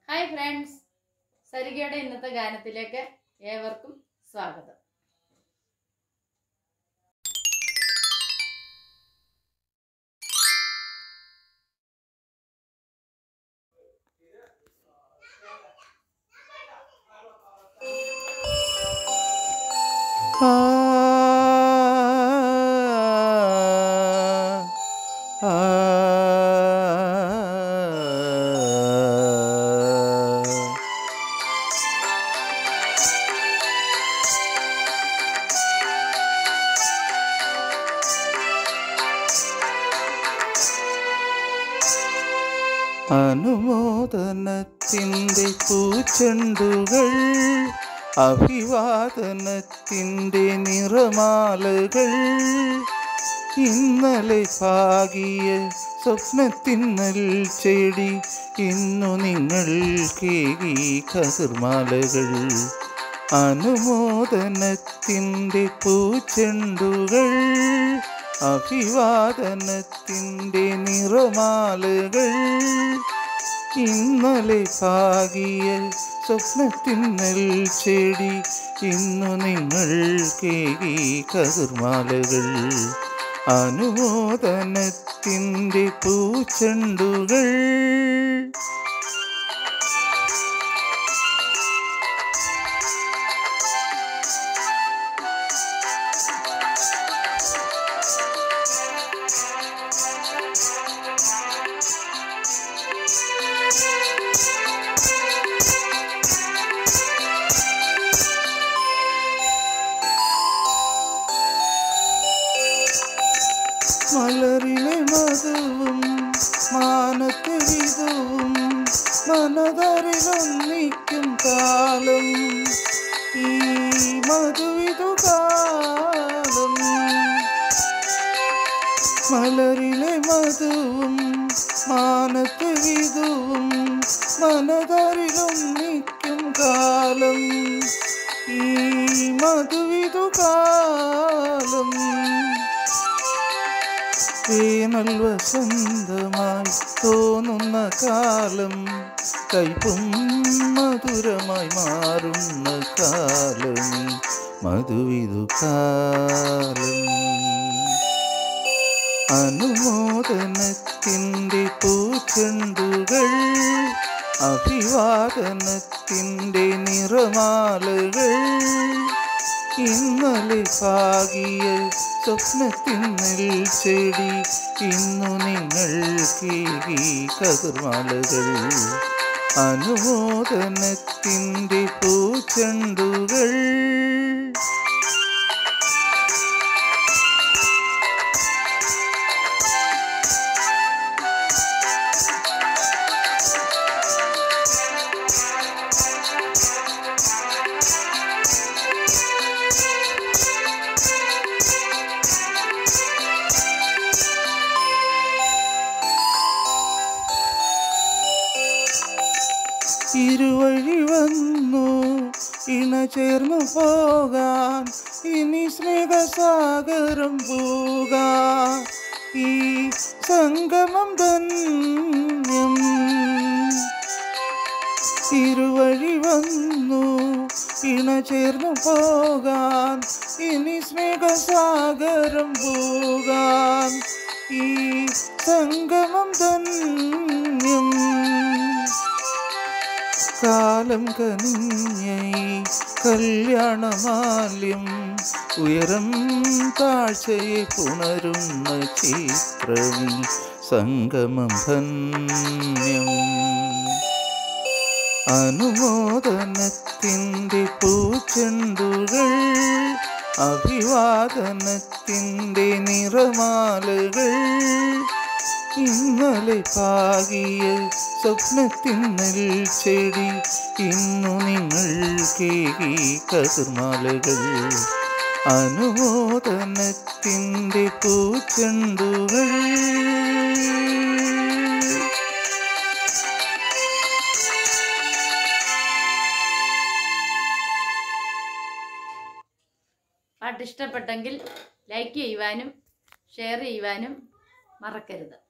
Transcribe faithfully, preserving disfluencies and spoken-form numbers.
Hi friends, സരികയുടെ ഇന്നത്തെ ഗാനത്തിലേക്ക് ഏവർക്കും സ്വാഗതം. ആ ആ അനുമോദനത്തിൻ്റെ പൂച്ചെണ്ടുകൾ, അഭിവാദനത്തിൻ്റെ നിറമാലകൾ, ഇന്നലെ പാകിയ സ്വപ്നത്തിന്നൽ ചെടി ഇന്നു നിങ്ങൾ കേകി കതിർമാലകൾ. അനുമോദനത്തിൻ്റെ പൂച്ചെണ്ടുകൾ, അഭിവാദനത്തിൻ്റെ നിറമാലകൾ, ഇന്നലെ പാകിയ സ്വപ്നത്തിന്നൽ ചെടി ഇന്നു നിങ്ങൾ കേകി കതിർമാലകൾ. അനുമോദനത്തിൻ്റെ പൂച്ചെണ്ടുകൾ. മലരിലെ മധുവും മാനത്തെ വിധവും മനതറിലൊന്നിക്കും കാലം, ഈ മധുവിധു കാലം. മലരിലെ മധുവും മാനത്തെ വിധവും മനതറിലൊന്നിക്കും കാലം, ഈ മധുവിധു കാലം. വേനൽ വസന്തമായി തോന്നുന്ന കാലം, കൈപ്പും മധുരമായി മാറുന്ന കാലം, മധുവിധു കാലം. അനുമോദനത്തിൻ്റെ പൂച്ചെണ്ടുകൾ, അഭിവാദനത്തിൻ്റെ നിറമാലകൾ, ഇന്നലെ പാകിയ സ്വപ്നത്തിന്നൽ ചെടി ഇന്നു നിങ്ങൾ കേകി കതിർമാലകൾ. അനുമോദനത്തിൻ്റെ പൂച്ചെണ്ടുകൾ. ഇരുവഴി വന്നു ഇണ ചേർന്നു പോകാൻ, ഇനി സ്നേഹസാഗരം പോകാൻ, ഈ സംഗമം ധന്യം. ഇരുവഴി വന്നു ഇണ ചേർന്നു പോകാൻ, ഇനി സ്നേഹസാഗരം പോകാൻ, ഈ സംഗമം ധന്യം. കാലം കനിഞ്ഞ കല്യാണമാല്യം, ഉയരം താഴ്ചയെ പുണരുന്ന ചിത്രമി സംഗമം ധന്യം. അനുമോദനത്തിൻ്റെ പൂച്ചെണ്ടുകൾ, അഭിവാദനത്തിൻ്റെ നിറമാലകൾ, ഇന്നലെ പാകിയ സ്വപ്നത്തിന്നൽ ചെടി ഇന്നു നിങ്ങൾ കേകി കതിർമാലകൾ. അനുമോദനത്തിൻ്റെ പൂച്ചെണ്ടുകൾ. പാട്ട് ഇഷ്ടപ്പെട്ടെങ്കിൽ ലൈക്ക് ചെയ്യുവാനും ഷെയർ ചെയ്യുവാനും മറക്കരുത്.